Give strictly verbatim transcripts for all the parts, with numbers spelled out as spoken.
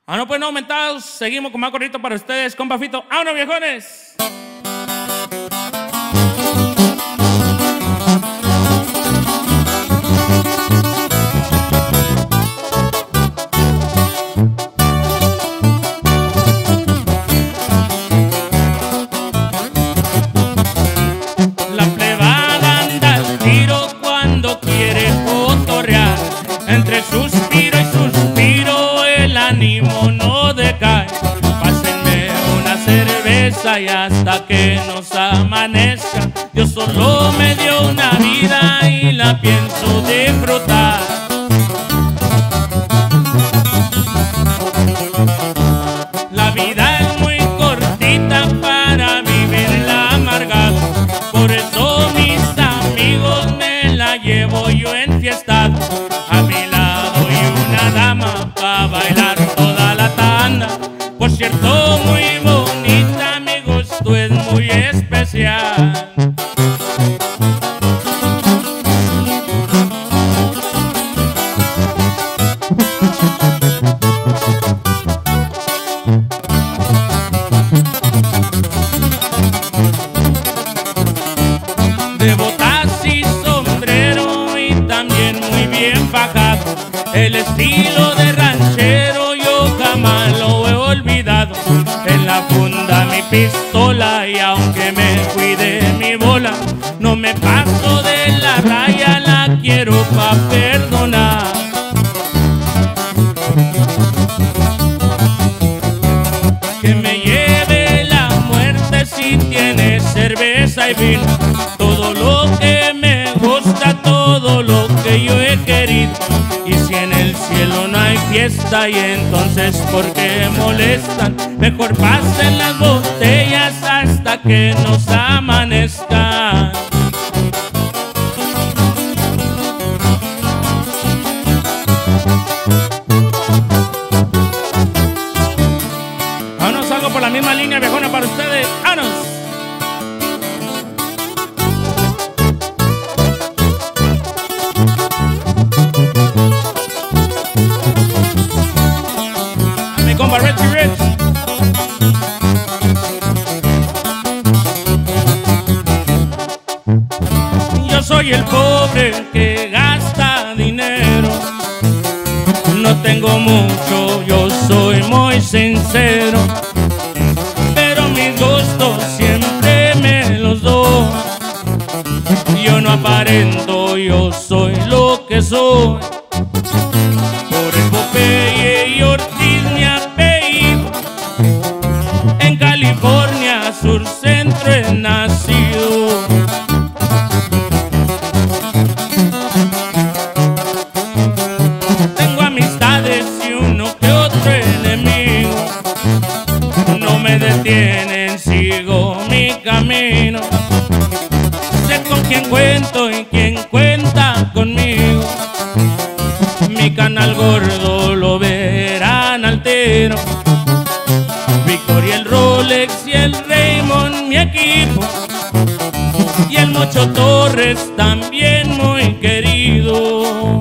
Ah, no, pues no aumentados. Seguimos con más corrito para ustedes, compa Fito. ¡Vámonos, viejones! La plebada anda al tiro cuando quiere cotorrear. Entre suspiro y suspiro el ánimo no decae. Pásenme una cerveza y hasta que nos amanezca. Yo solo me dio una vida y la pienso disfrutar. La vida es muy cortita para vivirla amargado. Por eso mis amigos me la llevo yo enfiestado. A mi lado y una dama pa' bailar toda la tanda. Por cierto, muy bonita, mi gusto es muy especial. De botas y sombrero y también muy bien fajado. El estilo de ranchero yo jamás lo he olvidado. En la funda mi pistola y aunque me cuide mi bola, no me paso de la raya, la quiero pa' perdonar. Que me lleve la muerte si tiene cerveza y vino. Todo lo que me gusta, todo lo que yo he querido. Y si en el cielo no hay fiesta, y entonces ¿por qué molestan? Mejor pasen las botellas hasta que nos amanezca. Vámonos, algo por la misma línea, viejona, para ustedes. ¡Vámonos! Mi compa Richie Rich. Yo soy el pobre que gasta dinero. No tengo mucho, yo soy muy sincero. Pero mis gustos siempre me los doy. Yo no aparento, yo soy lo que soy. Por el Popeye y Ortiz mi apellido. En California, sur centro he nacido. Tengo amistades y uno que otro enemigo. No me detienen, sigo mi camino. Sé con quién cuento y quién cuenta conmigo. Mi canal gordo lo verán altero. Victoria, el Rolex y el Raymond mi equipo. Y el Mocho Torres también muy querido.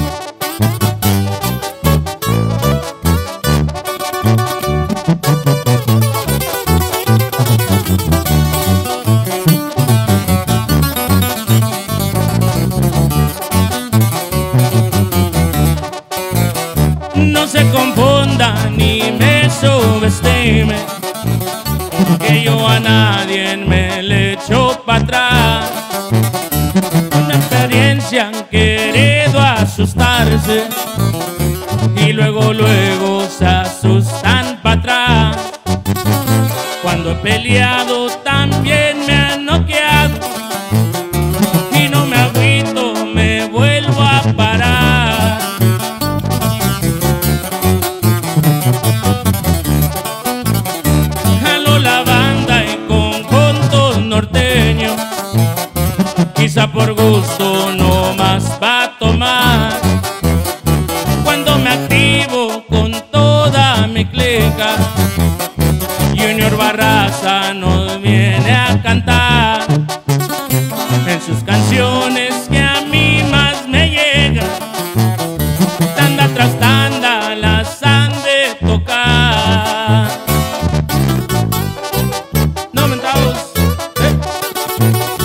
No se confunda ni me subestime, que yo a nadie me le echo para atrás. Una experiencia han querido asustarse y luego, luego se asustan para atrás. Cuando he peleado también me han noqueado y no me agüito, me vuelvo a parar. Quizá por gusto no más va a tomar. Cuando me activo con toda mi clica, Junior Barraza nos viene a cantar en sus canciones que a mí más me llegan. Tanda tras tanda las han de tocar. Thank you.